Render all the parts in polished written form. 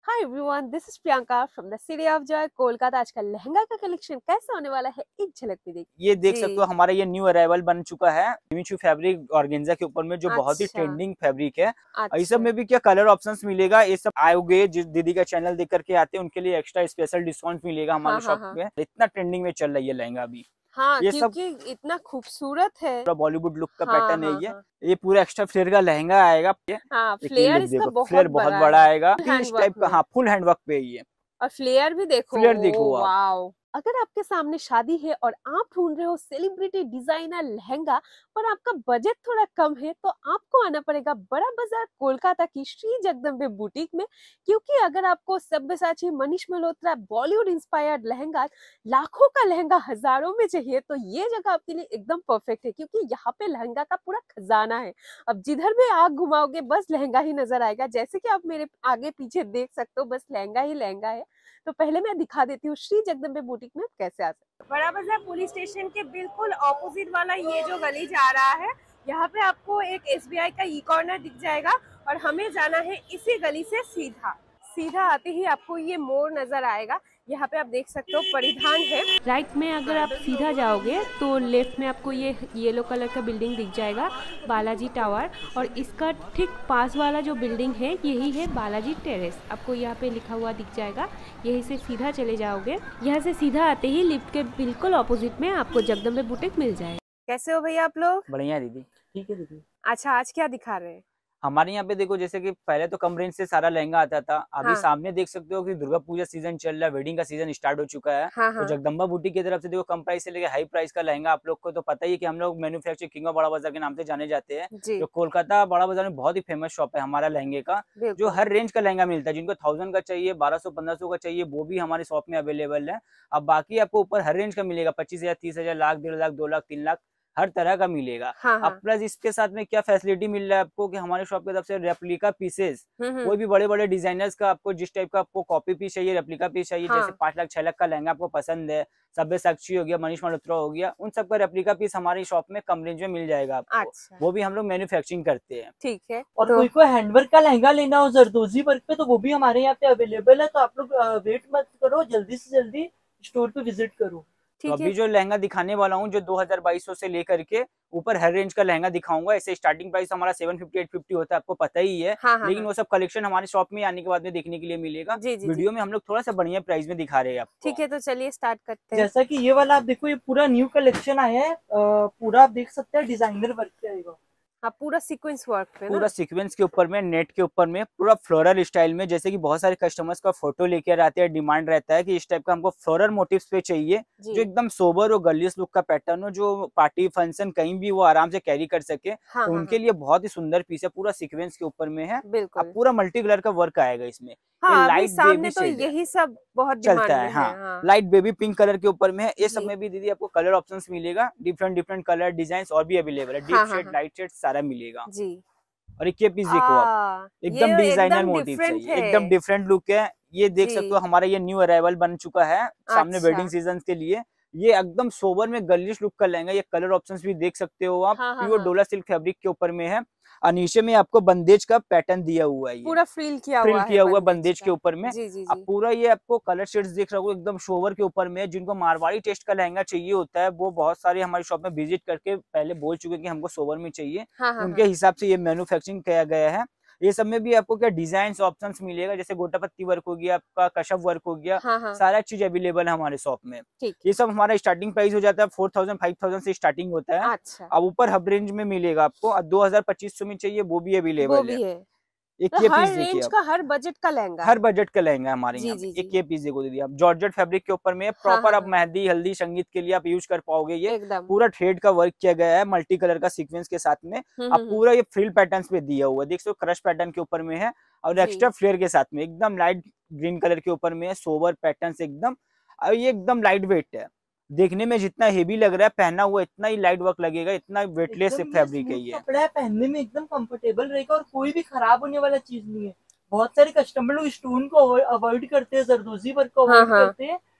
Hi everyone, this is Priyanka from the city of joy Kolkata. आज का लहंगा का कलेक्शन कैसा होने वाला है, एक झलक भी देखिए। ये देख सकते हो, हमारा ये न्यू अराइवल बन चुका है मिचू फैब्रिक ऑर्गेन्जा के ऊपर में, जो बहुत ही अच्छा ट्रेंडिंग फैब्रिक है। इस सब अच्छा में भी क्या कलर ऑप्शंस मिलेगा, ये सब आओगे जिस दीदी का चैनल देख करके आते हैं उनके लिए एक्स्ट्रा स्पेशल डिस्काउंट मिलेगा हाँ हमारे हाँ शॉप हाँ में। इतना ट्रेंडिंग में चल रही है लहंगा अभी। हाँ, ये सब क्योंकि इतना खूबसूरत है। पूरा बॉलीवुड लुक का हाँ पैटर्न है। हाँ हाँ ये पूरा एक्स्ट्रा फ्लेयर का लहंगा आएगा। हाँ, ये फ्लेयर लुक इसका देखो, बहुत फ्लेयर बहुत बड़ा बड़ा है, आएगा हैंड इस वर्क टाइप का। में। हाँ, फुल हैंड वर्क पे ही है। और फ्लेयर भी देखो, फ्लेयर देखो ओ आप। वाओ। अगर आपके सामने शादी है और आप ढूंढ रहे हो सेलिब्रिटी डिजाइनर लहंगा पर आपका बजट थोड़ा कम है, तो आपको आना पड़ेगा बड़ा बाजार कोलकाता की श्री जगदम्बे बुटीक में। क्योंकि अगर आपको सब्यसाची, मनीष मल्होत्रा, बॉलीवुड इंस्पायर्ड लहंगा, लाखों का लहंगा हजारों में चाहिए, तो ये जगह आपके लिए एकदम परफेक्ट है। क्योंकि यहाँ पे लहंगा का पूरा खजाना है। अब जिधर भी आग घुमाओगे बस लहंगा ही नजर आएगा। जैसे कि आप मेरे आगे पीछे देख सकते हो, बस लहंगा ही लहंगा है। तो पहले मैं दिखा देती हूँ श्री जगदम्बे बुटीक में कैसे आ सकते हैं। बड़ा बाजार पुलिस स्टेशन के बिल्कुल ऑपोजिट वाला ये जो गली जा रहा है, यहाँ पे आपको एक एसबीआई का ई कॉर्नर दिख जाएगा और हमें जाना है इसी गली से सीधा। सीधा आते ही आपको ये मोड़ नजर आएगा। यहाँ पे आप देख सकते हो परिधान है। राइट में अगर आप सीधा जाओगे तो लेफ्ट में आपको ये येलो कलर का बिल्डिंग दिख जाएगा, बालाजी टावर। और इसका ठीक पास वाला जो बिल्डिंग है यही है बालाजी टेरेस, आपको यहाँ पे लिखा हुआ दिख जाएगा। यहीं से सीधा चले जाओगे, यहाँ से सीधा आते ही लिफ्ट के बिल्कुल ऑपोजिट में आपको जगदम्बे बुटीक मिल जाएगा। कैसे हो भैया आप लोग? बढ़िया दीदी। ठीक है दीदी। अच्छा, आज क्या दिखा रहे हैं? हमारे यहाँ पे देखो, जैसे कि पहले तो कम रेंज से सारा लहंगा आता था। अभी हाँ सामने देख सकते हो कि दुर्गा पूजा सीजन चल रहा है, वेडिंग का सीजन स्टार्ट हो चुका है। हाँ तो हाँ जगदम्बा बुटीक की तरफ से देखो, कम प्राइस से लेके हाई प्राइस का लहंगा। आप लोग को तो पता ही है कि हम लोग मैन्युफैक्चरिंग किंग ऑफ बड़ा बाजार के नाम से जाने जाते हैं। जी, जो कोलकाता बड़ा बाजार में बहुत ही फेमस शॉप है हमारा लहंगे का। जो बिल्कुल। हर रेंज का लहंगा मिलता है, जिनको 1000 का चाहिए, 1200-1500 का चाहिए, वो भी हमारे शॉप में अवेलेबल है। अब बाकी आपको ऊपर हर रेंज का मिलेगा, 25,000, 30,000, लाख, 1.5 लाख, 2 लाख, 3 लाख, हर तरह का मिलेगा। हाँ अब हाँ प्लस इसके साथ में क्या फैसिलिटी मिल रहा है आपको कि हमारे शॉप की तरफ से रेप्लिका पीसेस, हम्म। कोई भी बड़े बड़े डिजाइनर्स का आपको जिस टाइप का आपको कॉपी पीस चाहिए, रेप्लिका पीस चाहिए, जैसे हाँ 5 लाख 6 लाख का लहंगा आपको पसंद है, सब्यसाची हो गया, मनीष मल्होत्रा हो गया, उन सब का रेप्लिका पीस हमारी शॉप में कम रेंज में मिल जाएगा आपको। अच्छा, वो भी हम लोग मैन्युफैक्चरिंग करते हैं। ठीक है। और तो कोई को हैंडवर्क का लहंगा लेना हो जरदोजी वर्क पे, तो वो भी हमारे यहाँ पे अवेलेबल है। तो आप लोग वेट मत करो, जल्दी से जल्दी स्टोर पे विजिट करो। तो ठीक अभी है। जो लहंगा दिखाने वाला हूँ, जो 2200 से लेकर के ऊपर हर रेंज का लहंगा दिखाऊंगा। ऐसे स्टार्टिंग प्राइस हमारा 750 850 होता है, आपको पता ही है। हाँ हाँ लेकिन हाँ, वो सब कलेक्शन हमारे शॉप में आने के बाद में देखने के लिए मिलेगा। जी जी जी, वीडियो में हम लोग थोड़ा सा बढ़िया प्राइस में दिखा रहे हैं आपको। ठीक है। तो चलिए स्टार्ट करते हैं। जैसा कि ये वाला आप देखो, ये पूरा न्यू कलेक्शन आया है। पूरा आप देख सकते हैं डिजाइनर वर्क पे आएगा। हाँ, पूरा सीक्वेंस वर्क पे ना। पूरा सीक्वेंस के ऊपर में, नेट के ऊपर में, पूरा फ्लोरल स्टाइल में। जैसे कि बहुत सारे कस्टमर्स का फोटो लेकर आते हैं, डिमांड रहता है कि इस टाइप का हमको फ्लोरल मोटिव्स पे चाहिए, जी, जो एकदम सोबर और गर्लियस लुक का पैटर्न हो, जो पार्टी फंक्शन कहीं भी वो आराम से कैरी कर सके। हाँ तो हाँ उनके हाँ, लिए बहुत ही सुंदर पीस है, पूरा सीक्वेंस के ऊपर में है। अब बिल्कुल। पूरा मल्टी कलर का वर्क आएगा इसमें। ये हाँ, अभी लाइट बेबी सामने तो शेड है, यही सब बहुत चलता डिमांड है। में है। हाँ, हाँ लाइट बेबी पिंक कलर के ऊपर में है। ये सब जी, में भी दीदी आपको कलर ऑप्शंस मिलेगा, डिफरेंट डिफरेंट कलर डिजाइन और भी अवेलेबल है। डीप हाँ हाँ शेड, हाँ, लाइट शेड सारा मिलेगा। जी। और एक ये पीस देखो आप, ये एकदम डिजाइनर एकदम मोटिव डिफरेंट चाहिए, है। एकदम डिफरेंट लुक है। ये देख सकते हो, जी, हमारा ये न्यू अराइवल बन चुका है सामने अच्छा, वेडिंग सीजन के लिए। ये एकदम सोबर में गर्लिश लुक का लहंगा। ये कलर ऑप्शंस भी देख सकते हो आप, हाँ हाँ प्योर हाँ, डोला सिल्क फैब्रिक के ऊपर में है। और नीचे में आपको बंदेज का पैटर्न दिया हुआ है, ये पूरा फ्रिल किया फ्रिल हुआ है किया हुआ बंदेज बंदेज के का। ऊपर में। जी जी अब जी, पूरा ये आपको कलर शेड्स देख रहे हो, एकदम शोवर के ऊपर में है। जिनको मारवाड़ी टेस्ट का लहंगा चाहिए होता है, वो बहुत सारे हमारी शॉप में विजिट करके पहले बोल चुके हैं कि हमको सोवर में चाहिए। हाँ हाँ उनके हाँ, हिसाब से ये मैन्युफैक्चरिंग किया गया है। ये सब में भी आपको क्या डिजाइन ऑप्शंस मिलेगा, जैसे गोटापत्ती वर्क हो गया, आपका कशप वर्क हो गया, हाँ हाँ, सारा चीज अवेलेबल है हमारे शॉप में। ठीक ये है। सब हमारा स्टार्टिंग प्राइस हो जाता है 4000 5000 से स्टार्टिंग होता है। अच्छा, अब ऊपर हब रेंज में मिलेगा आपको, 2000 2500 में चाहिए वो भी वो अवेलेबल है। भी है। एक तो ये हर पीस देखिए रेंज आप, का, हर बजट का लहंगा हर है। बजट का लहंगा है हमारे जी यहाँ जी पे। एक जी, ये पीस देखो दीदी आप, जॉर्जेट फैब्रिक के ऊपर में हाँ हाँ प्रॉपर, आप हाँ, मेहंदी हल्दी संगीत के लिए आप यूज कर पाओगे। ये एकदम। पूरा थ्रेड का वर्क किया गया है मल्टी कलर का सीक्वेंस के साथ में। अब हम्म, पूरा ये फ्रिल पैटर्न पे दिया हुआ है, देख सकते हो क्रश पैटर्न के ऊपर में है। और जी, एक्स्ट्रा फ्लेयर के साथ में एकदम लाइट ग्रीन कलर के ऊपर में है, सोवर पैटर्न से एकदम। और ये एकदम लाइट वेट है, देखने में जितना हेवी लग रहा है पहना हुआ इतना ही लाइट वर्क लगेगा, इतना वेटलेस एकदम ये फैब्रिक है स्मूथ ये। कपड़ा है, पहनने में एकदम कंफर्टेबल रहेगा और कोई भी खराब होने वाला चीज नहीं है। बहुत सारे कस्टमर लोग स्टोन को अवॉइड करते हैं, जरदोजी वर्क को हाँ अवॉइड हाँ, करते हैं,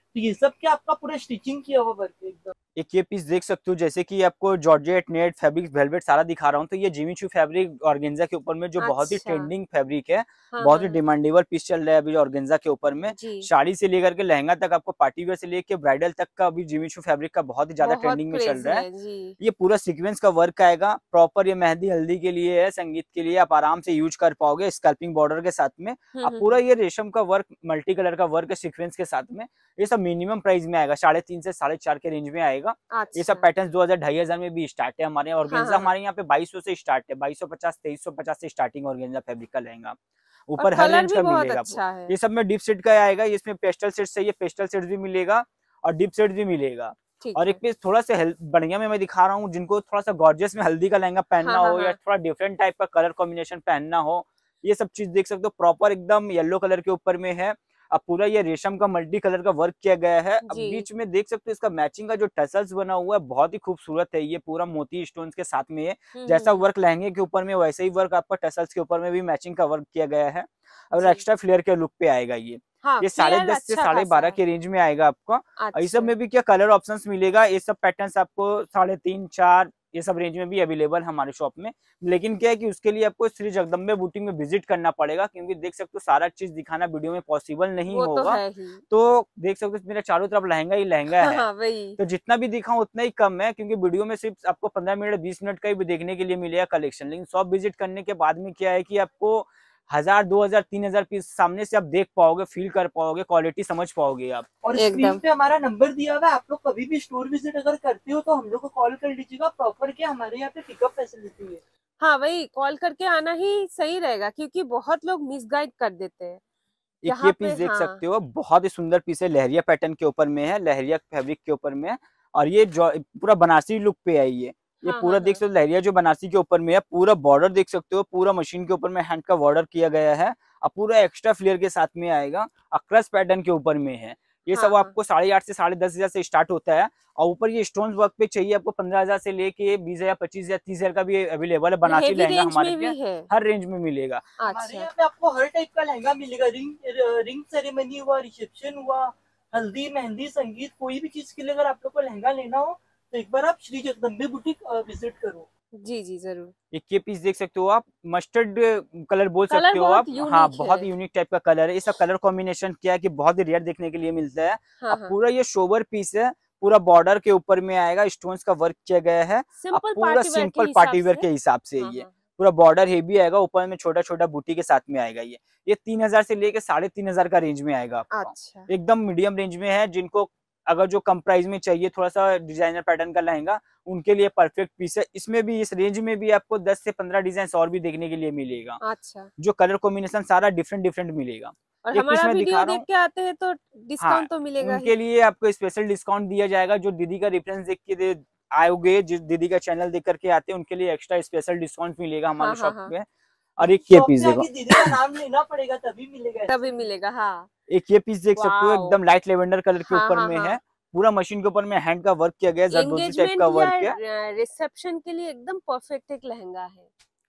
तो ये सब क्या आपका पूरा स्टिचिंग किया हुआ वर्क है एकदम। एक ये पीस देख सकते हो, जैसे कि आपको जॉर्जेट, नेट, फैब्रिक, वेलवेट सारा दिखा रहा हूँ। तो ये जिमी चू फैब्रिक ऑर्गेन्जा के ऊपर में जो बहुत ही अच्छा। ट्रेंडिंग फैब्रिक है, हाँ बहुत हाँ ही हाँ। डिमांडेबल पीस चल रहा है अभी ऑर्गेन्जा के ऊपर में। जी। साड़ी से लेकर के लहंगा तक, आपको पार्टी वेयर से लेकर ब्राइडल तक का अभी जिमी चू फैब्रिक का बहुत ही ज्यादा बहुत ट्रेंडिंग में चल क्रेज रहा है। है जी। ये पूरा सीक्वेंस का वर्क आएगा प्रॉपर। ये मेहंदी हल्दी के लिए है, संगीत के लिए आप आराम से यूज कर पाओगे स्कैल्पिंग बॉर्डर के साथ में। अब पूरा हम्म। ये रेशम का वर्क, मल्टी कलर का वर्क है सीक्वेंस के साथ में। ये सब मिनिमम प्राइस में आएगा, 3.5 से 4.5 के रेंज में आएगा। ये सब अच्छा। पैटर्न 2000-2500 में भी स्टार्ट है हमारे यहाँ। हाँ ऑर्गेन्जा हाँ हाँ। हमारे यहाँ पे 2200 से स्टार्ट है, 2250, 2350 से स्टार्टिंग ऑर्गेन्जा फैब्रिक का लहंगा। और ऊपर हर कलर रेंज भी का बहुत मिलेगा आपको। अच्छा है। ये सब में डीप सेट का आएगा, इसमें पेस्टल सेट चाहिए पेस्टल सेट भी मिलेगा और डीप सेट भी मिलेगा। ठीक और एक है। पीस थोड़ा सा बढ़िया में मैं दिखा रहा हूँ, जिनको थोड़ा सा गॉर्जियस में हल्दी का लहंगा पहनना हाँ हाँ हो या हाँ। थोड़ा डिफरेंट टाइप का कलर कॉम्बिनेशन पहनना हो, ये सब चीज देख सकते हो। प्रॉपर एकदम येलो कलर के ऊपर में है। अब पूरा ये रेशम का मल्टी कलर का वर्क किया गया है। अब जी। बीच में देख सकते हो इसका मैचिंग का जो टसल्स बना हुआ है बहुत ही खूबसूरत है। ये पूरा मोती स्टोन्स के साथ में है। जैसा हम्म। वर्क लहंगे के ऊपर में वैसे ही वर्क आपका टसल्स के ऊपर में भी मैचिंग का वर्क किया गया है। और जी। एक्स्ट्रा फ्लेयर के लुक पे आएगा ये। हाँ, ये फ्लेयर 10.5 से अच्छा खासा 12.5 है। के रेंज में आएगा आपका। और इस सब अच्छा। में भी क्या कलर ऑप्शंस मिलेगा, ये सब पैटर्न्स आपको 3.5 4 ये सब रेंज में भी अवेलेबल है हमारे शॉप में। लेकिन क्या है कि उसके लिए आपको श्री जगदम्बे बुटीक में विजिट करना पड़ेगा, क्योंकि देख सकते हो सारा चीज दिखाना वीडियो में पॉसिबल नहीं वो तो होगा। है ही। तो देख सकते हो मेरा चारों तरफ लहंगा ही लहंगा हाँ है। हाँ वही। तो जितना भी दिखाऊं उतना ही कम है, क्योंकि वीडियो में सिर्फ आपको 15 मिनट 20 मिनट का ही भी देखने के लिए मिलेगा कलेक्शन। लेकिन शॉप विजिट करने के बाद में क्या है कि आपको 1000 2000 3000 पीस सामने से आप देख पाओगे, फील कर पाओगे, क्वालिटी समझ पाओगे आप। और स्क्रीन एकदम। पे हमारा नंबर दिया हुआ है, आप लोग कभी भी स्टोर विजिट अगर करते हो तो हम लोग को कॉल कर लीजिएगा। प्रॉपर क्या हमारे यहाँ पे पिकअप फैसिलिटी है। हाँ वही, कॉल करके आना ही सही रहेगा, क्योंकि बहुत लोग मिसगाइड कर देते हैं एक ये यहाँ पीस पे। देख हाँ। सकते हो, बहुत ही सुंदर पीस है, लहरिया पैटर्न के ऊपर में है, लहरिया फैब्रिक के ऊपर में है। और ये जो पूरा बनारसी लुक पे है ये हाँ हाँ पूरा देख हाँ। सकते हो लहरिया जो बनारसी के ऊपर में है। पूरा बॉर्डर देख सकते हो, पूरा मशीन के ऊपर में हैंड का बॉर्डर किया गया है। और पूरा एक्स्ट्रा फ्लेयर के साथ में आएगा, अक्रस पैटर्न के ऊपर में है। ये हाँ सब हाँ। आपको 8.5 से 10.5 से स्टार्ट होता है। और ऊपर ये स्टोन वर्क पे चाहिए आपको 15,000 से लेके 20,000 25,000 30,000 का भी अवेलेबल है। बनारसी हेवी लहंगा रेंज हमारे में पे भी है। हर रेंज में मिलेगा। हमारे अच्छा। यहाँ पे आपको हर टाइप का लहंगा मिलेगा। रिंग सेरेमनी हुआ, रिसेप्शन हुआ, हल्दी मेहंदी संगीत, कोई भी चीज के लिए अगर आप लोग को लहंगा लेना हो तो एक बार आप श्री जगदम्बे बुटीक विजिट करो। जी जी जरूर। एक ये पीस देख सकते हो आप, मस्टर्ड कलर बोल कलर सकते हो बहुत आप। हाँ, यूनिक है। बहुत यूनिक टाइप का कलर है। इसका कलर कॉम्बिनेशन क्या है कि बहुत ही रेयर देखने के लिए मिलता है। हाँ अब हाँ। पूरा ये सोबर पीस है, पूरा बॉर्डर के ऊपर में आएगा, स्टोन्स का वर्क किया गया है। अब सिंपल पूरा पार्टी वेयर के सिंपल हिसाब पार्टी वेयर से। के हिसाब से हाँ ये हाँ। पूरा बॉर्डर हेवी आएगा, ऊपर में छोटा छोटा बूटी के साथ में आएगा। ये 3000 से लेके 3500 का रेंज में आएगा आपका। अच्छा। एकदम मीडियम रेंज में है। जिनको अगर जो कम प्राइस में चाहिए थोड़ा सा डिजाइनर पैटर्न का लहंगा, उनके लिए परफेक्ट पीस है। इसमें भी इस रेंज में भी आपको 10 से 15 डिजाइन और भी देखने के लिए मिलेगा। अच्छा। जो कलर कॉम्बिनेशन सारा डिफरेंट डिफरेंट मिलेगा। और एक पीस हमारा मैं दिखा वीडियो रहा देख हूँ। के आते हैं तो हाँ, डिस्काउंट तो मिलेगा उनके ही। लिए आपको स्पेशल डिस्काउंट दिया जाएगा। जो दीदी का रेफरेंस देख के आओगे, जिस दीदी का चैनल देख करके आते हैं, उनके लिए एक्स्ट्रा स्पेशल डिस्काउंट मिलेगा हाँ हमारे हाँ शॉप हाँ। पे। और एक ये शॉप पीस पे देखो, आके दीदी का नाम लेना पड़ेगा तभी मिलेगा तभी एक्चुअली। मिलेगा हाँ। एक ये पीस देख सकते हो, वाओ। एकदम लाइट लेवेंडर कलर के हाँ ऊपर हाँ में है। हाँ। पूरा मशीन के ऊपर में हैंड का वर्क किया गया है, जरदोजी टाइप का एंगेजमेंट या वर्क है। रिसेप्शन के लिए एकदम परफेक्ट एक लहंगा है।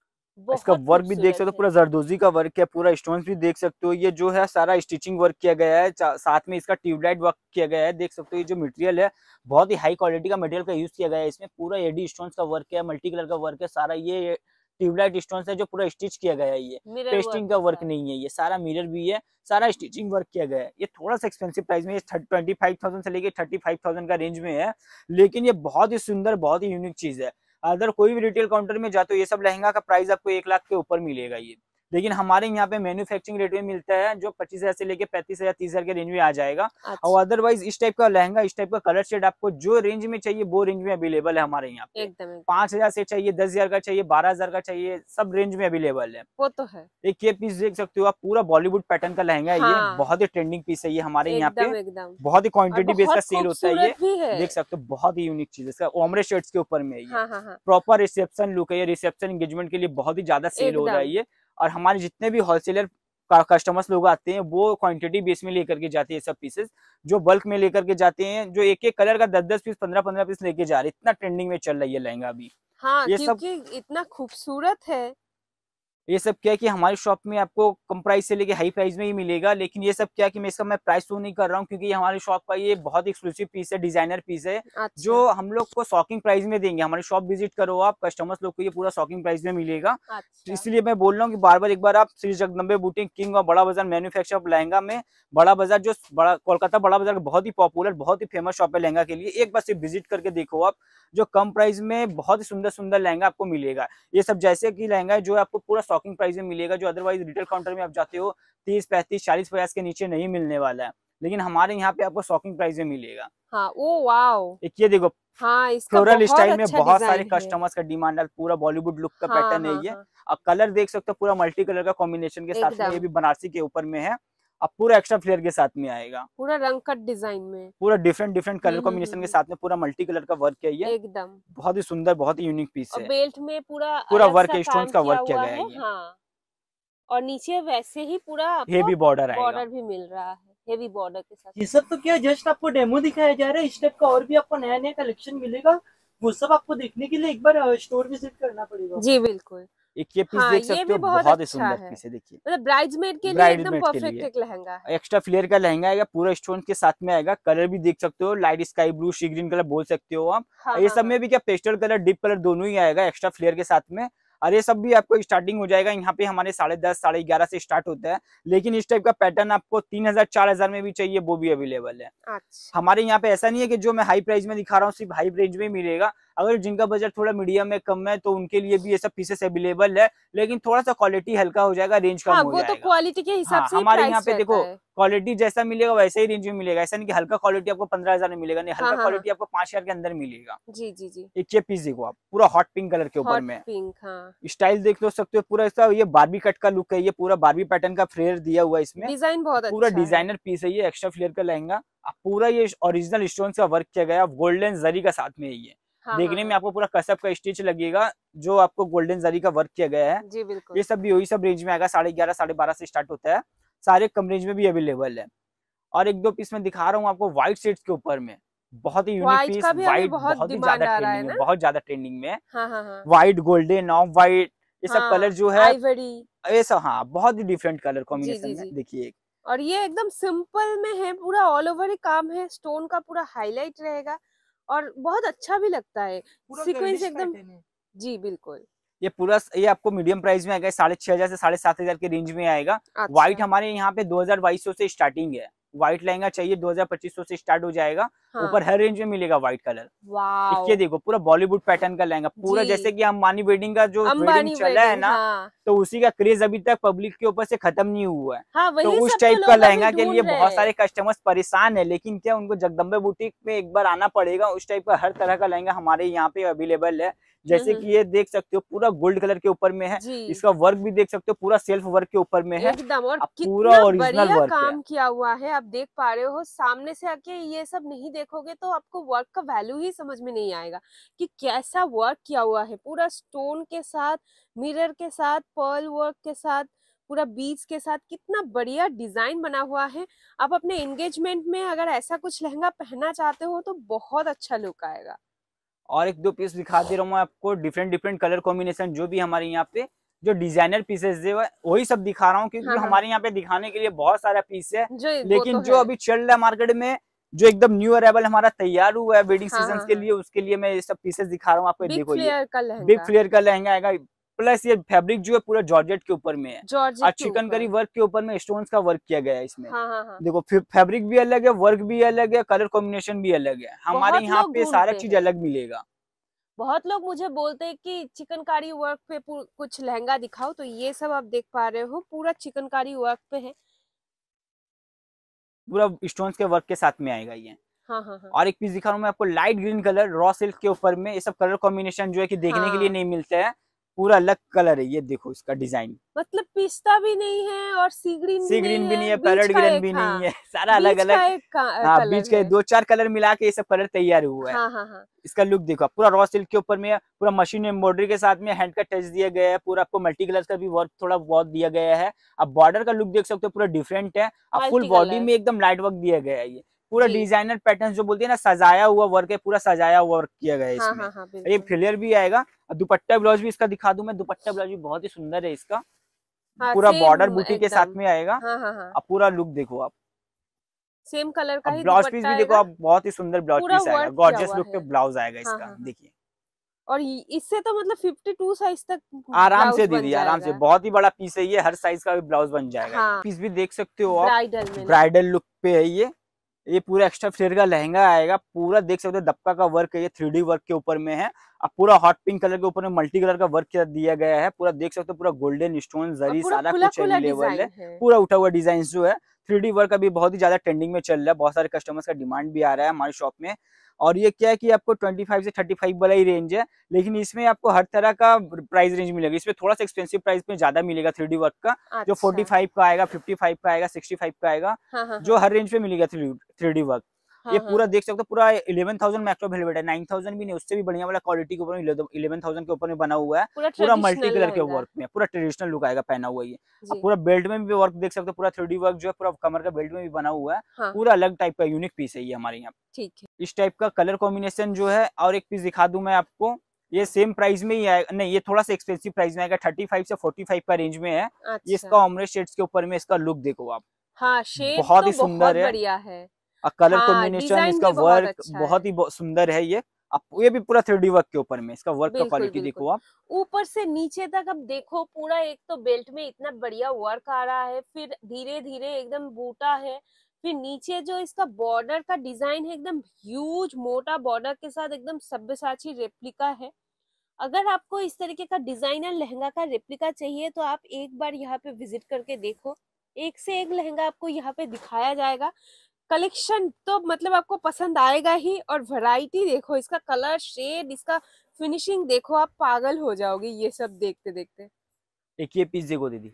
इसका बहुत वर्क भी देख सकते खूबसूरत हो, है। पूरा जरदोजी का वर्क है, पूरा स्टोन्स भी देख सकते हो। ये जो है सारा स्टिचिंग वर्क किया गया है, साथ में इसका ट्यूबलाइट वर्क किया गया है। देख सकते हो ये जो मटेरियल है बहुत ही हाई क्वालिटी का मटेरियल का यूज किया गया है। इसमें पूरा एडी स्टोन्स का वर्क है, मल्टी कलर का वर्क है सारा। ये ट्यूबलाइट स्टोन्स है जो पूरा स्टिच किया गया है। ये मिरर वर्क पेस्टिंग का है वर्क सारा। नहीं है, ये सारा मिरर भी है, सारा स्टिचिंग वर्क किया गया है। ये थोड़ा सा एक्सपेंसिव प्राइस में 25,000 से लेके 35,000 का रेंज में है। लेकिन ये बहुत ही सुंदर, बहुत ही यूनिक चीज है। अगर कोई भी रिटेल काउंटर में जाते हो ये सब लहंगा का प्राइस आपको 1 लाख के ऊपर मिलेगा ये। लेकिन हमारे यहाँ पे मैन्युफैक्चरिंग रेट में मिलता है, जो 25,000 से लेके 35,000 30,000 के रेंज में आ जाएगा। अच्छा। और अदरवाइज इस टाइप का लहंगा, इस टाइप का कलर शेड आपको जो रेंज में चाहिए वो रेंज में अवेलेबल है हमारे यहाँ पे। एकदम एकदम। 5,000 से चाहिए, 10,000 का चाहिए, 12,000 का चाहिए, सब रेंज में अवेलेबल है। वो तो है। एक ये पीस देख सकते हो आप, पूरा बॉलीवुड पैटर्न का लहंगा है। ये हाँ। बहुत ही ट्रेंडिंग पीस है ये हमारे यहाँ पे। एकदम एकदम। बहुत ही और क्वांटिटी बेस का बहुत सेल होता है ये। खूबसूरत भी है। देख सकते हो बहुत ही यूनिक चीज है। इसका ओमरे शर्ट्स के ऊपर में है ये। हाँ हाँ हाँ। प्रॉपर रिसेप्शन लुक है ये। रिसेप्शन एंगेजमेंट के लिए बहुत ही ज्यादा सेल हो रहा है एकदम। ये। और हमारे जितने भी होलसेलर कस्टमर्स लोग आते हैं वो क्वांटिटी बेस में लेकर के जाते हैं सब पीसेस। जो बल्क में लेकर के जाते हैं, जो एक एक कलर का 10-10 पीस 15-15 पीस लेके जा रहे हैं। इतना ट्रेंडिंग में चल रही है लहंगा अभी हाँ ये सब। क्योंकि इतना खूबसूरत है। ये सब क्या है कि हमारी शॉप में आपको कम प्राइस से लेके हाई प्राइस में ही मिलेगा, लेकिन ये सब क्या है कि मैं प्राइस शो नहीं कर रहा हूँ, क्योंकि ये हमारी शॉप का ये बहुत एक्सक्लूसिव पीस है, डिजाइनर पीस है, अच्छा। जो हम लोग को शॉकिंग प्राइस में देंगे। हमारी शॉप विजिट करो आप, कस्टमर्स लोग को ये पूरा शॉकिंग प्राइस में मिलेगा। अच्छा। इसलिए मैं बोल रहा हूँ कि बार बार एक बार आप श्री जगदम्बे बुटीक किंग और बड़ा बाजार मैन्युफैक्चर ऑफ लहंगा में, बड़ा बाजार जो बड़ा कोलकाता बड़ा बाजार बहुत ही पॉपुलर, बहुत ही फेमस शॉप है लहंगा के लिए, एक बार सिर्फ विजिट करके देखो आप, जो कम प्राइस में बहुत ही सुंदर सुंदर लहंगा आपको मिलेगा। ये सब जैसे कि लहंगा है जो आपको पूरा शॉकिंग प्राइस में मिलेगा, जो अदरवाइज रिटेल काउंटर में आप जाते हो 30, 35, 40, 50 के नीचे नहीं मिलने वाला है, लेकिन हमारे यहाँ पे आपको शॉकिंग प्राइस में मिलेगा। हाँ, ओ वाओ। एक ये देखो, हाँ, इसका फ्लोरल बहुत स्टाइल में अच्छा बहुत सारे डिजाइन है। कस्टमर्स का डिमांड है, पूरा बॉलीवुड लुक का हाँ पैटर्न है हाँ ये। हाँ, अब कलर देख सकते हो, पूरा मल्टी कलर का कॉम्बिनेशन के साथ में, ये एकदम भी बनारसी के ऊपर में है। अब पूरा एक्स्ट्रा फ्लेयर के साथ में आएगा, पूरा रंग कट डिजाइन में। पूरा डिफरेंट डिफरेंट कलर कॉम्बिनेशन के हम्म। साथ में, पूरा मल्टी कलर का वर्क है ये, एकदम। बहुत ही सुंदर, बहुत ही यूनिक पीस और है। बेल्ट में पूरा पूरा अलग वर्क सा है, काम स्टोन्स का किया वर्क किया हुआ गया है है। ये। हाँ, और नीचे वैसे ही पूरा आपको हेवी बॉर्डर आएगा। बॉर्डर भी मिल रहा है, हेवी बॉर्डर के साथ। ये सब तो क्या जस्ट आपको डेमो दिखाया जा रहा है, इस टाइप का और भी आपको नया नया कलेक्शन मिलेगा, वो सब आपको देखने के लिए एक बार स्टोर विजिट करना पड़ेगा। जी बिल्कुल। एक ये पीस हाँ, देख ये सकते भी हो, बहुत बहुत ही अच्छा सुंदर है, पीस है, देखिए मतलब ब्राइड्समेड के लिए एकदम ब्राइडमेड के परफेक्ट लिए। एक लहंगा है। एक्स्ट्रा फ्लेयर का लहंगा आएगा, पूरा स्टोन के साथ में आएगा। कलर भी देख सकते हो, light sky blue, sea green colour बोल सकते हो आप। हाँ ये हाँ सब हाँ। में भी क्या पेस्टल कलर, डिप कलर दोनों ही आएगा एक्स्ट्रा फ्लेयर के साथ में। और ये सब भी आपको स्टार्टिंग हो जाएगा यहाँ पे हमारे 10:30, 11:30 से स्टार्ट होता है, लेकिन इस टाइप का पैटर्न आपको 3000, 4000 में भी चाहिए, वो भी अवेलेबल है। अच्छा। हमारे यहाँ पे ऐसा नहीं है कि जो मैं हाई प्राइस में दिखा रहा हूँ सिर्फ हाई रेंज में मिलेगा। अगर जिनका बजट थोड़ा मीडियम में कम है तो उनके लिए भी ये सब पीसेस अवेलेबल है, लेकिन थोड़ा सा क्वालिटी हल्का हो जाएगा, रेंज कम हाँ, हो वो तो जाएगा। क्वालिटी के हिसाब हाँ, से ही हमारे यहाँ प्राइस पे रहता देखो है। क्वालिटी जैसा मिलेगा वैसे ही रेंज में मिलेगा, ऐसा नहीं कि हल्का क्वालिटी आपको 15,000 में मिलेगा, नहीं, हाँ हल्का हाँ हाँ। क्वालिटी आपको 5,000 के अंदर मिलेगा। जी जी जी। एक ये पीस देखो आप, पूरा हॉट पिंक कलर के ऊपर हॉट में पिंक, हाँ। स्टाइल देख लो सकते हो, पूरा ऐसा ये बारबी कट का लुक है, ये पूरा बारबी पैटर्न का फ्लेयर दिया हुआ है इसमें। डिजाइन बहुत पूरा अच्छा है। डिजाइनर पीस है ये, एक्स्ट्रा फ्लेयर का लहंगा। पूरा ये ओरिजिनल स्टोन का वर्क किया गया, गोल्डन जरी का साथ में है ये। हाँ हाँ देखने में हाँ। आपको पूरा कसब का स्टिच लगेगा, जो आपको गोल्डन जरी का वर्क किया गया है। जी बिल्कुल। ये सब भी वही सब रेंज में आएगा, 11:30, 12:30 से स्टार्ट होता है, सारे कम रेंज में भी अवेलेबल है। और एक दो पीस में दिखा रहा हूँ आपको व्हाइट शेड्स के ऊपर में, बहुत ही यूनिक व्हाइट पीस। का भी अभी व्हाइट बहुत बहुत ही डिमांड ज्यादा आ रहा है ट्रेंडिंग है, ना। बहुत ज्यादा ट्रेंडिंग में है। हाँ हाँ हाँ व्हाइट, गोल्डन, ऑफ व्हाइट, ये सब कलर हाँ। जो है आइवरी। ये सब, हाँ, बहुत ही डिफरेंट कलर जी कॉम्बिनेशन जी में जी। देखिए। और ये एकदम सिंपल में है, पूरा ऑल ओवर ही काम है, स्टोन का पूरा हाईलाइट रहेगा और बहुत अच्छा भी लगता है, पूरा सीक्वेंस गर्लिश एकदम। पैटर्न है। जी बिल्कुल। ये आपको मीडियम प्राइस में आएगा, 6,500 से 7,500 के रेंज में आएगा। व्हाइट अच्छा। हमारे यहाँ पे 2,200 से स्टार्टिंग है। व्हाइट लहंगा चाहिए 2,2500 से स्टार्ट हो जाएगा। हाँ। ऊपर हर रेंज में मिलेगा व्हाइट कलर। वाओ। ये देखो पूरा बॉलीवुड पैटर्न का लहंगा, पूरा जी। जैसे कि अंबानी वेडिंग का जो वेडिंग अंबानी चला है वेडिंग, ना, हाँ। तो उसी का क्रेज अभी तक पब्लिक के ऊपर से खत्म नहीं हुआ है। हाँ, तो वही उस सब तो टाइप का लोग अभी लहंगा के लिए ढूंढ रहे बहुत हैं। सारे कस्टमर्स परेशान है, लेकिन क्या उनको जगदम्बे बुटीक में एक बार आना पड़ेगा। उस टाइप का हर तरह का लहंगा हमारे यहाँ पे अवेलेबल है। जैसे कि ये देख सकते हो, पूरा गोल्ड कलर के ऊपर में है। जी। इसका वर्क भी देख सकते हो, पूरा सेल्फ वर्क के ऊपर में है। एकदम, और अब पूरा कितना ओरिजिनल बढ़िया वर्क है। काम किया हुआ है, आप देख पा रहे हो। सामने से आके ये सब नहीं देखोगे तो आपको वर्क का वैल्यू ही समझ में नहीं आएगा कि कैसा वर्क किया हुआ है, पूरा स्टोन के साथ, मिरर के साथ, पर्ल वर्क के साथ, पूरा बीड्स के साथ, कितना बढ़िया डिजाइन बना हुआ है। आप अपने एंगेजमेंट में अगर ऐसा कुछ लहंगा पहनना चाहते हो तो बहुत अच्छा लुक आएगा। और एक दो पीस दिखा दे रहा हूँ मैं आपको, डिफरेंट डिफरेंट कलर कॉम्बिनेशन जो भी हमारे यहाँ पे जो डिजाइनर पीसेस है वही सब दिखा रहा हूँ, क्योंकि हाँ हाँ। हमारे यहाँ पे दिखाने के लिए बहुत सारा पीस है। जो वो लेकिन तो जो है। अभी चल रहा है मार्केट में, जो एकदम न्यू अराइवल हमारा तैयार हुआ है वेडिंग हाँ सीजन हाँ के हाँ। लिए, उसके लिए मैं ये सब पीसेस दिखा रहा हूँ आपको। बिग देखो ये फ्लेयर का बिग लहंगा, फ्लेयर का लहंगा आएगा, प्लस ये फैब्रिक जो है पूरा जॉर्जेट के ऊपर में है, जॉर्जेट और के चिकनकारी ऊपर। वर्क के ऊपर में स्टोन्स का वर्क किया गया है इसमें। हाँ हाँ हाँ। देखो फैब्रिक भी अलग है, वर्क भी अलग है, कलर कॉम्बिनेशन भी अलग है। हमारे बहुत यहाँ लोग पे सारा ढूंढते चीज हैं, अलग मिलेगा। बहुत लोग मुझे बोलते हैं कि चिकनकारी वर्क पे कुछ लहंगा दिखाओ, तो ये सब आप देख पा रहे हो पूरा चिकनकारी वर्क पे है। पूरा स्टोन्स के वर्क के साथ में आएगा ये। हाँ हाँ हाँ। और एक पीस दिखा रहा हूँ मैं आपको, light green colour raw silk के ऊपर में। ये सब कलर कॉम्बिनेशन जो है कि देखने के लिए हाँ। नहीं मिलते हैं, पूरा अलग कलर है। ये देखो इसका डिजाइन, मतलब पिस्ता भी नहीं है और सी ग्रीन सी भी ग्रीन नहीं भी है, नहीं है, बीच पैरेट का ग्रीन एक, भी नहीं हाँ, है, सारा अलग बीच अलग। का एक हाँ, बीच कलर के है। 2-4 कलर मिला के ये सब कलर तैयार हुआ है। हाँ हाँ हाँ। इसका लुक देखो, पूरा रॉ सिल्क के ऊपर में है, पूरा मशीन एम्ब्रॉयडरी के साथ में हैंड का टच दिया गया है, पूरा आपको मल्टी कलर का भी वर्क थोड़ा बहुत दिया गया है। अब बॉर्डर का लुक देख सकते हो, पूरा डिफरेंट है। अब फुल मल्टी बॉडी कलर। में एकदम लाइट वर्क दिया गया है। ये पूरा जी। डिजाइनर पैटर्न जो बोलते हैं ना, सजाया हुआ वर्क है, पूरा सजाया हुआ वर्क किया गया है हाँ इसमें। हाँ हाँ ये बिल्कुल। फ्लेयर भी आएगा, दुपट्टा ब्लाउज भी इसका दिखा दूं मैं, दुपट्टा ब्लाउज भी बहुत ही सुंदर है इसका, हाँ, पूरा बॉर्डर सेम बूटी के साथ एकदम। में आएगा। हाँ हाँ हाँ, अब पूरा लुक देखो आप, सेम कलर का अब ही ब्लाउज पीस दुपट्टा भी देखो आएगा, आप, बहुत ही सुंदर ब्लाउज पूरा पीस आएगा, वर्क किया गॉर्जियस हुआ लुक पे है। ब्लाउज आएगा हाँ इसका, हाँ हाँ, देखिए और इससे तो मतलब 52 साइज तक आराम ब्लाउज से बन दीदी, आराम से, जाएगा। बहुत ही बड़ा पीस है ये, हर साइज का भी ब्लाउज बन जाएगा। ये हाँ, पीस भी देख सकते हो आप, ब्राइडल में ना। ब्राइडल लुक पे है ये पूरा एक्स्ट्रा फ्लेयर का लहंगा आएगा, पूरा देख सकते हो दबका का वर्क है, ये 3D वर्क के ऊपर में है। अब पूरा हॉट पिंक कलर के ऊपर में मल्टी कलर का वर्क दिया गया है, पूरा देख सकते हो, पूरा गोल्डन स्टोन और जरी पूरा सारा खुला कुछ खुला अवेलेबल है, डिजाइन है। पूरा उठा हुआ डिजाइन जो है। 3D वर्क अभी बहुत ही ज्यादा ट्रेंडिंग में चल रहा है, बहुत सारे कस्टमर्स का डिमांड भी आ रहा है हमारी शॉप में। और ये क्या है कि आपको 25 से 35 वाला ही रेंज है, लेकिन इसमें आपको हर तरह का प्राइस रेंज मिलेगा। इसमें थोड़ा सा एक्सपेंसिव प्राइस में ज्यादा मिलेगा 3D वर्क का, जो अच्छा। 45 का आएगा, 55 का आएगा, 65 का आएगा, हाँ हाँ जो हाँ हर रेंज पे मिलेगा 3D वर्क। ये हाँ हाँ पूरा हाँ, देख सकते हो, पूरा 11,000 मैक्रो वेलवेट है, 9,000 भी नहीं, उससे भी बढ़िया वाला क्वालिटी के ऊपर 11,000 के ऊपर में बना हुआ है, पूरा पूरा मल्टी ट्रेडिशनल कलर के लहंगा। वर्क में, पूरा ट्रेडिशनल लुक आएगा पहना हुआ ये। अब जी। पूरा बेल्ट में भी वर्क देख सकते हो, पूरा 3D वर्क जो है पूरा कमर का बेल्ट में भी बना हुआ है, हाँ पूरा अलग टाइप का यूनिक पीस है ये हमारे यहाँ। ठीक है। इस टाइप का कलर कॉम्बिनेशन जो है, और एक पीस दिखा दूं मैं आपको, ये सेम प्राइस में ही आएगा, नहीं ये थोड़ा सा एक्सपेंसिव प्राइस में आएगा, 35 से 45 का रेंज में है। ये इसका अच्छा। ऑमरेट शेड्स के ऊपर में इसका लुक देखो आप, हाँ, शेड बहुत तो ही बहुत सुंदर है। बढ़िया है। और कलर हाँ, कॉम्बिनेशन, डिजाइन इसका भी बहुत वर्क अच्छा बहुत है। ही सुंदर है ये। अब ये भी पूरा 3D वर्क के ऊपर में, इसका वर्क का बिल्कुल क्वालिटी बिल्कुल, देखो आप। ऊपर से नीचे तक अब देखो, पूरा एक तो बेल्ट में इतना बढ़िया वर्क आ रहा है, फिर धीरे धीरे एकदम बूटा है, फिर नीचे जो इसका बॉर्डर का डिजाइन है एकदम ह्यूज मोटा बॉर्डर के साथ, एकदम सब्यसाची रेप्लिका है। अगर आपको इस तरीके का डिजाइनर लहंगा का रेप्लिका चाहिए तो आप एक बार यहाँ पे विजिट करके देखो, एक से एक लहंगा आपको यहाँ पे दिखाया जाएगा। कलेक्शन तो मतलब आपको पसंद आएगा ही, और वैरायटी देखो, इसका कलर शेड, इसका फिनिशिंग देखो, आप पागल हो जाओगे ये सब देखते देखते। एक ये पीस देखो दीदी,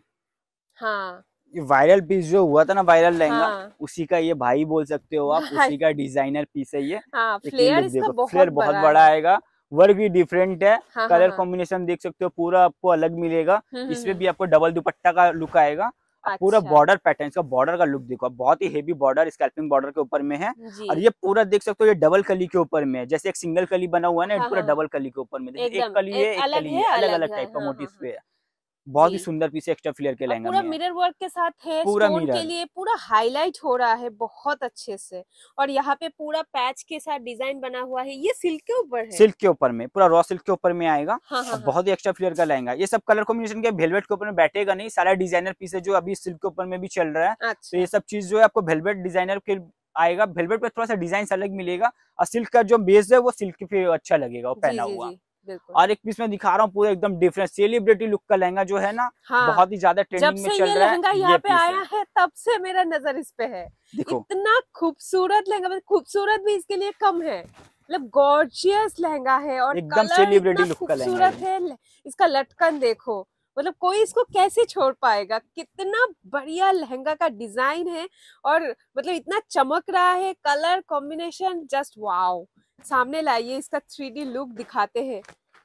हाँ ये वायरल पीस जो हुआ था ना, वायरल लहंगा, हाँ उसी का ये भाई बोल सकते हो आप, उसी का डिजाइनर पीस है ये। हाँ, एक ये फ्लेयर लुक इसका देखो, बहुत फ्लेयर बहुत बड़ा बड़ा है। आएगा, वर्क भी डिफरेंट है, हाँ हाँ कलर हाँ। कॉम्बिनेशन देख सकते हो, पूरा आपको अलग मिलेगा। इसमें हम्म। भी आपको डबल दुपट्टा का लुक आएगा। अब पूरा अच्छा। बॉर्डर पैटर्न, इसका बॉर्डर का लुक देखो, अब बहुत ही हेवी बॉर्डर, स्कैल्पिंग बॉर्डर के ऊपर में है। जी। और ये पूरा देख सकते हो, ये डबल कली के ऊपर में है, जैसे एक सिंगल कली बना हुआ है ना, ये हाँ पूरा हाँ, डबल कली के ऊपर में, जैसे एक एकदम कली एक है, एक अलग कली है, है, अलग अलग अलग है। टाइप का हाँ हाँ मोटिव हाँ। पे है। बहुत ही जी। सुंदर पीस एक्स्ट्रा फ्लेयर के और लहंगा पूरा में है। मिरर वर्क के साथ है, पूरा स्टोन के मिरर, लिए पूरा हाईलाइट हो रहा है बहुत अच्छे से, और यहाँ पे पूरा पैच के साथ डिजाइन बना हुआ है, ये सिल्क के ऊपर है। सिल्क के ऊपर में, पूरा रॉ सिल्क के ऊपर में आएगा। हाँ हाँ अब हाँ। बहुत ही एक्स्ट्रा फ्लेयर का लहंगा, ये सब कलर कॉम्बिनेशन के वेलवेट के ऊपर में बैठेगा नहीं, सारा डिजाइनर पीस है जो अभी सिल्क के ऊपर में भी चल रहा है। तो अच्छा। ये सब चीज जो है आपको वेलवेट डिजाइनर के आएगा, वेलवेट पे थोड़ा सा डिजाइन अलग मिलेगा, और सिल्क का जो बेस है वो सिल्क पे अच्छा लगेगा वो जी पहना जी हुआ। जी, बिल्कुल। और एक पीस में दिखा रहा हूँ पूरा एकदम डिफरेंट सेलिब्रिटी लुक का लहंगा जो है ना, हाँ, बहुत ही ज्यादा जब ट्रेंडिंग में से चल ये रहा है, लहंगा ये यहाँ पे पीस है आया है तब से मेरा नजर इस पे है। देखो, इतना खूबसूरत लहंगा, मतलब खूबसूरत भी इसके लिए कम है, मतलब गॉर्जियस लहंगा है, और एकदम कलर सेलिब्रिटी इतना लुक का लहंगा खूबसूरत है। है। इसका लटकन देखो, मतलब कोई इसको कैसे छोड़ पाएगा, कितना बढ़िया लहंगा का डिजाइन है, और मतलब इतना चमक रहा है, कलर कॉम्बिनेशन जस्ट वाओ। सामने लाइए, इसका 3D लुक दिखाते हैं।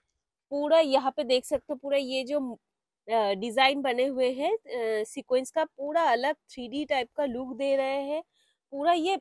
पूरा यहाँ पे देख सकते हो, पूरा ये जो डिजाइन बने हुए हैं सीक्वेंस का, पूरा अलग 3D टाइप का लुक दे रहे हैं। पूरा ये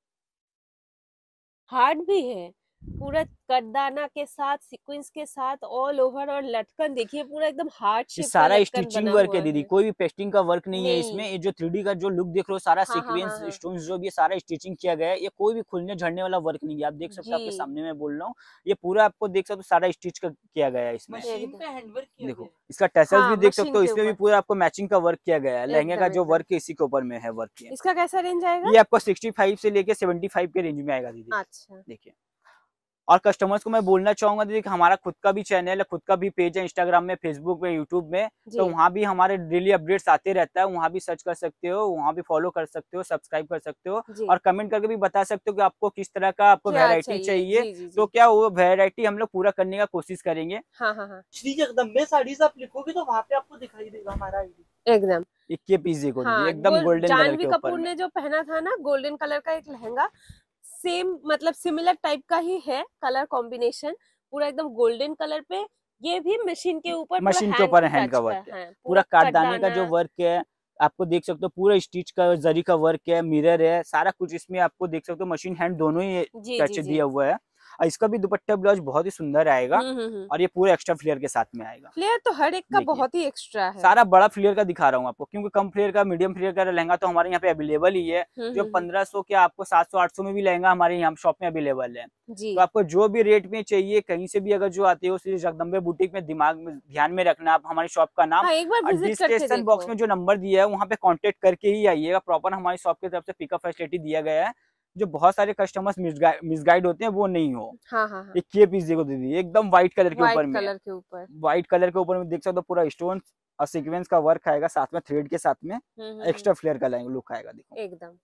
हार्ड भी है, पूरा कटदाना के साथ, सीक्वेंस के साथ ऑल ओवर, और लटकन देखिए पूरा एकदम हार्ट ये शेप का सारा लटकन स्टिचिंग बना वर्क है हुआ दीदी, है। कोई भी पेस्टिंग का वर्क नहीं है इसमें। नहीं। ये जो 3D का जो लुक देख रहे हो, सारा हाँ हाँ हाँ सीक्वेंस हाँ। स्टोन्स जो भी है, सारा स्टिचिंग किया गया है। ये कोई भी खुलने झड़ने वाला वर्क नहीं है, आप देख सकते हो, आपके जी। सामने मैं बोल रहा हूँ। ये पूरा आपको देख सकते हो, सारा स्टिच किया गया है इसमें। मशीन एकदम। पे हैंडवर्क किया गया देखो है। इसका टैसल्स हाँ, भी देख सकते मशीन हो, के इसमें भी ऊपर। पूरा आपको मैचिंग का वर्क किया गया है। लहंगे का एकदम जो एकदम। वर्क है इसी के ऊपर में है वर्क किया। इसका कैसा रेंज आएगा? ये आपको 65 से लेके 75 के रेंज में आएगा दीदी। अच्छा। देखिए, और कस्टमर्स को मैं बोलना चाहूंगा दीदी कि हमारा खुद का भी चैनल है, खुद का भी पेज है, इंस्टाग्राम में, फेसबुक में, यूट्यूब में। तो जी। वहाँ भी हमारे डेली अपडेट्स आते रहता है, वहाँ भी सर्च कर सकते हो, वहाँ भी फॉलो कर सकते हो, सब्सक्राइब कर सकते हो, जी। और कमेंट करके भी बता सकते हो कि आपको किस तरह का आपको क्या वैरायटी चाहिए? चाहिए। जी जी तो जी। क्या वो वैरायटी हम लोग पूरा करने का कोशिश करेंगे। हाँ हाँ हाँ, श्री जगदम्बे साड़ीज आप लिखोगे तो वहां पे आपको दिखाई देगा हमारा आईडी। एकदम। एक ये पीस देखो दीदी, हाँ, एकदम गोल्डन कलर जानवी के ऊपर कपूर में। ने जो पहना था ना गोल्डन कलर का एक लहंगा, सेम मतलब सिमिलर टाइप का ही है कलर कॉम्बिनेशन, पूरा एकदम गोल्डन कलर पे। ये भी मशीन के ऊपर पूरा मशीन के हैंड ऊपर हैंड टच का का वर्क है, है, पूरा पूरा कारदाने का कटदाना। जो वर्क है आपको देख सकते हो, पूरा स्टिच का जरी का वर्क है, मिरर है, सारा कुछ इसमें आपको देख सकते हो, मशीन हैंड दोनों ही जी टच जी जी। दिया हुआ है। और इसका भी दुपट्टा ब्लाउज बहुत ही सुंदर आएगा और ये पूरे एक्स्ट्रा फ्लेयर के साथ में आएगा। फ्लेयर तो हर एक का बहुत ही एक्स्ट्रा है। सारा बड़ा फ्लेयर का दिखा रहा हूँ आपको, क्योंकि कम फ्लेयर का मीडियम फ्लेयर का लहंगा तो हमारे यहाँ पे अवेलेबल ही है। जो 1500 के आपको 700-800 में भी लहंगा हमारे यहाँ शॉप में अवेलेबल है। जी। तो आपको जो भी रेट में चाहिए, कहीं से भी अगर जो आते हो, श्री जगदम्बे बुटीक में दिमाग में ध्यान में रखना आप हमारी शॉप का नाम। एक बार विजिट करके देखो। डिस्क्रिप्शन बॉक्स में जो नंबर दिया है वहाँ पे कांटेक्ट करके ही आइएगा। प्रॉपर हमारी शॉप की तरफ से पिकअप फैसिलिटी दिया गया है, जो बहुत सारे कस्टमर्स मिसगाइड होते हैं वो नहीं हो। हाँ। एक ये पीस देखो दीदी, एकदम व्हाइट कलर के ऊपर में, व्हाइट कलर के ऊपर में देख सकते हो पूरा स्टोन और सीक्वेंस का वर्क आएगा, साथ में थ्रेड के साथ में एक्स्ट्रा फ्लेयर का लुक आएगा। देखो एकदम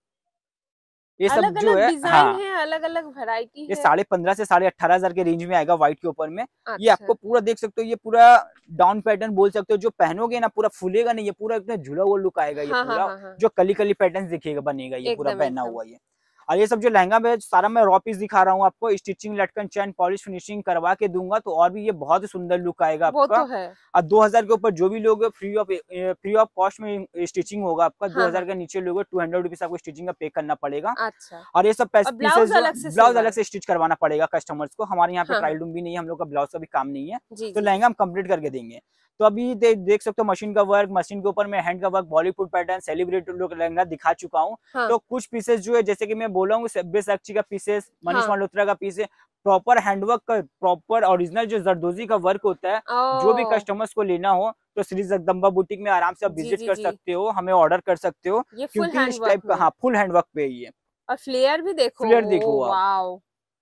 ये सब जो है, डिजाइन है, अलग अलग वैरायटी है। ये 15.5 से 18,500 के रेंज में आएगा व्हाइट के ऊपर में। अच्छा। ये आपको पूरा देख सकते हो, ये पूरा डाउन पैटर्न बोल सकते हो। जो पहनोगे ना पूरा फूलेगा नहीं, ये पूरा एकदम झुला हुआ लुक आएगा। ये पूरा जो कली कली पैटर्न दिखेगा बनेगा ये पूरा पहना हुआ ये। और ये सब जो लहंगा में सारा मैं रॉ पीस दिखा रहा हूँ आपको, स्टिचिंग लटकन चैन पॉलिश फिनिशिंग करवा के दूंगा तो और भी ये बहुत ही सुंदर लुक आएगा आपका। वो तो है। और 2000 के ऊपर जो भी लोग फ्री ऑफ कॉस्ट में स्टिचिंग होगा आपका। 2000 के नीचे लोग 200 रुपीज आपको स्टिचिंग का पे करना पड़ेगा। अच्छा। और ये सब ब्लाउज अलग से स्टिच करवाना पड़ेगा कस्टमर्स को। हमारे यहाँ पे ट्रायल रूम भी नहीं है, हम लोग का ब्लाउज का भी काम नहीं है, तो लहंगा हम कंप्लीट करके देंगे। तो अभी देख सकते हो मशीन का वर्क, मशीन के ऊपर में हैंड का work, Bollywood pattern, celebrity look lehenga दिखा चुका हूँ। तो कुछ पीसेस जो है जैसे कि मैं बोला हूँ, बेसाक्षी का पीसेस, मनीष मल्होत्रा का पीस है, प्रॉपर हैंडवर्क का, प्रॉपर ओरिजिनल जो जरदोजी का वर्क होता है। जो भी कस्टमर्स को लेना हो तो श्री जगदम्बा बुटीक में आराम से आप विजिट कर सकते हो, हमें ऑर्डर कर सकते हो, क्योंकि इस टाइप का फुल हैंडवर्क पे ही है। और फ्लेयर भी देखो, फ्लेयर देखो वाओ,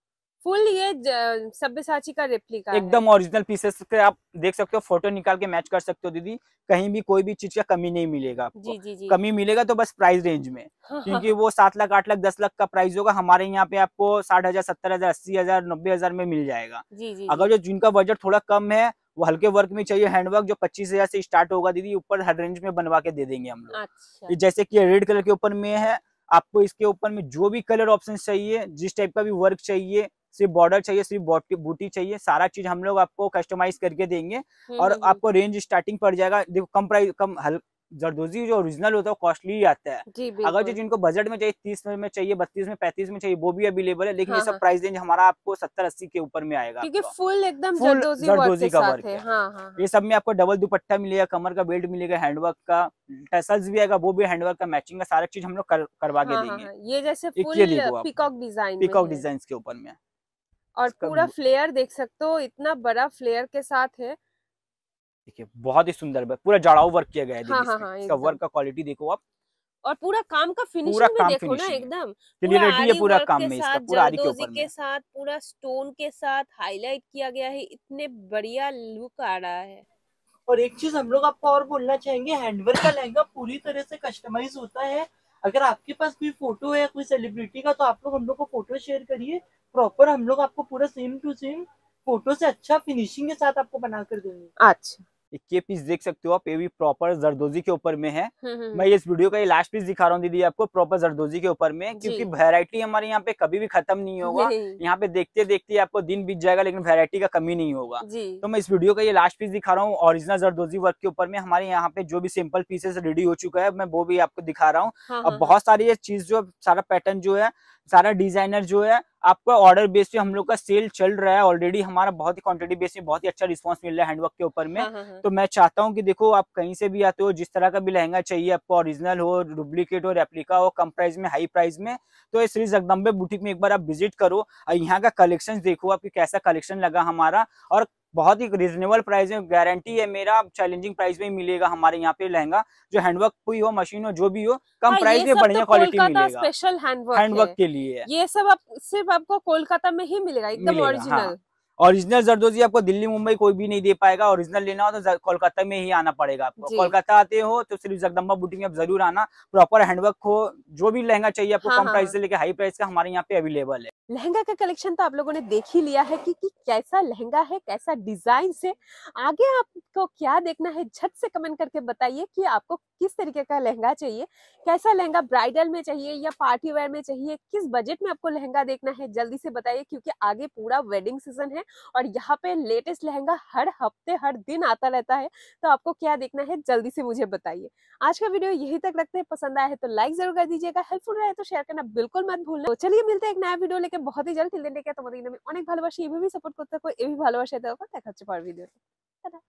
फुल ये सब्यसाची का रेप्लिका एकदम ओरिजिनल पीसेस के आप देख सकते हो, फोटो निकाल के मैच कर सकते हो दीदी। कहीं भी कोई भी चीज का कमी नहीं मिलेगा आपको। जी। कमी मिलेगा तो बस प्राइस रेंज में, क्योंकि वो 7 लाख 8 लाख 10 लाख का प्राइस होगा, हमारे यहाँ पे आपको 60,000 70,000 80,000 90,000 में मिल जाएगा। अगर जो जिनका बजट थोड़ा कम है, वो हल्के वर्क में चाहिए, हैंडवर्क जो 25,000 से स्टार्ट होगा दीदी, ऊपर हर रेंज में बनवा के दे देंगे हम लोग। अच्छा। जैसे कि रेड कलर के ऊपर में है, आपको इसके ऊपर में जो भी कलर ऑप्शन चाहिए, जिस टाइप का भी वर्क चाहिए, सिर्फ बॉर्डर चाहिए, सिर्फ बूटी चाहिए, सारा चीज हम लोग आपको कस्टमाइज करके देंगे। और आपको रेंज स्टार्टिंग पड़ जाएगा। देखो कम प्राइस, जरदोजी जो ओरिजिनल होता है वो कॉस्टली आता है। अगर जो जिनको बजट में चाहिए, 30 में चाहिए, 32 में 35 में चाहिए, वो भी अवेलेबल है। लेकिन ये सब प्राइस रेंज हमारा आपको 70-80 के ऊपर में आएगा, क्योंकि फुल एकदम जरदोजी का वर्क है। ये सब में आपको डबल दुपट्टा मिलेगा, कमर का बेल्ट मिलेगा, हैंडवर्क का टसल्स भी आएगा, वो भी हैंडवर्क का मैचिंग का सारा चीज हम लोग करवा के देंगे। ये जैसे फुल पीकॉक डिजाइन के ऊपर में, और पूरा फ्लेयर देख सकते हो, इतना बड़ा फ्लेयर के साथ है। देखिए बहुत ही सुंदर पूरा जड़ाऊ वर्क किया गया है। इसका वर्क का क्वालिटी देखो आप, और पूरा काम का फिनिशिंग भी देखो ना, एकदम क्लियरिटी है पूरा काम में इसका, पूरा आरी के ऊपर के साथ, पूरा स्टोन के साथ हाईलाइट किया गया है। इतने बढ़िया लुक आ रहा है। और एक चीज हम लोग आपको और बोलना चाहेंगे, हैंडवर्क का लहंगा पूरी तरह से कस्टमाइज होता है। अगर आपके पास कोई फोटो है कोई सेलिब्रिटी का, तो आप लोग हम लोग को फोटो शेयर करिए, प्रॉपर हम लोग आपको पूरा सेम टू सेम फोटो से अच्छा फिनिशिंग के साथ आपको बना कर देंगे। अच्छा, ये पीस देख सकते हो आप, ये भी प्रॉपर जरदोजी के ऊपर में है। मैं इस वीडियो का ये लास्ट पीस दिखा रहा हूँ दीदी आपको, प्रॉपर जरदोजी के ऊपर में, क्योंकि वैरायटी हमारे यहाँ पे कभी भी खत्म नहीं होगा। यहाँ पे देखते देखते आपको दिन बीत जाएगा, लेकिन वैरायटी का कमी नहीं होगा। तो मैं इस वीडियो का ये लास्ट पीस दिखा रहा हूँ ओरिजिनल जरदोजी वर्क के ऊपर में। हमारे यहाँ पे जो भी सिंपल पीसेस रेडी हो चुका है, मैं वो भी आपको दिखा रहा हूँ। और बहुत सारी ये चीज जो सारा पैटर्न जो है, सारा डिजाइनर जो है, आपका ऑर्डर बेस पे हम लोग का सेल चल रहा है ऑलरेडी। हमारा बहुत ही क्वांटिटी बेस में बहुत ही अच्छा रिस्पांस मिल रहा है हैंडवर्क के ऊपर में। तो मैं चाहता हूं कि देखो आप कहीं से भी आते हो, जिस तरह का भी लहंगा चाहिए आपको, ओरिजिनल हो, डुप्लीकेट हो, रेप्लिका हो, कम प्राइस में, हाई प्राइस में, तो इस श्री जगदम्बे बुटीक में एक बार आप विजिट करो और यहाँ का कलेक्शन देखो आपको कैसा कलेक्शन लगा हमारा। और बहुत ही रिजनेबल प्राइस में, गारंटी है मेरा, चैलेंजिंग प्राइस में मिलेगा हमारे यहाँ पे लहंगा। जो हैंडवर्क कोई हो, मशीन हो, जो भी हो, कम प्राइस में बढ़िया क्वालिटी मिलेगा। स्पेशल हैंडवर्क के लिए ये सब सिर्फ आपको कोलकाता में ही मिलेगा, एकदम ओरिजिनल। ओरिजिनल जरदोजी आपको दिल्ली मुंबई कोई भी नहीं दे पाएगा। ओरिजिनल लेना हो तो कोलकाता में ही आना पड़ेगा आपको। कोलकाता आते हो तो सिर्फ जगदम्बा बुटीक में आप जरूर आना। प्रॉपर हैंडवर्क हो, जो भी लहंगा चाहिए आपको, कम प्राइस से लेके हाई प्राइस का हमारे यहाँ पे अवेलेबल है। लहंगा का कलेक्शन तो आप लोगों ने देख ही लिया है कि कैसा लहंगा है, कैसा डिजाइन से। आगे आपको क्या देखना है, झट से कमेंट करके बताइए कि आपको किस तरीके का लहंगा चाहिए, कैसा लहंगा ब्राइडल में चाहिए या पार्टी वेयर में चाहिए, किस बजट में आपको लहंगा देखना है, जल्दी से बताइए, क्योंकि आगे पूरा वेडिंग सीजन है और यहाँ पे लेटेस्ट लहंगा हर हफ्ते हर दिन आता रहता है, तो आपको क्या देखना है जल्दी से मुझे बताइए। आज का वीडियो यहीं तक रखते हैं, पसंद आया है तो लाइक जरूर कर दीजिएगा, हेल्पफुल रहे तो शेयर करना बिल्कुल मत भूलना। तो चलिए मिलते हैं एक नया वीडियो लेके बहुत ही जल्द। टिल देन टेक केयर, তোমাদের আমি অনেক ভালোবাসি, এভাবেই সাপোর্ট করতে থাকো, এভাবেই ভালোবাসা দাও। দেখা হচ্ছে পরের ভিডিওতে। টাটা।